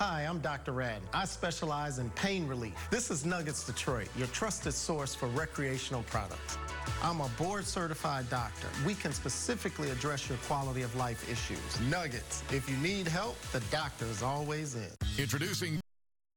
Hi, I'm Dr. Radden. I specialize in pain relief. This is Nuggets Detroit, your trusted source for recreational products. I'm a board-certified doctor. We can specifically address your quality of life issues. Nuggets, if you need help, the doctor is always in. Introducing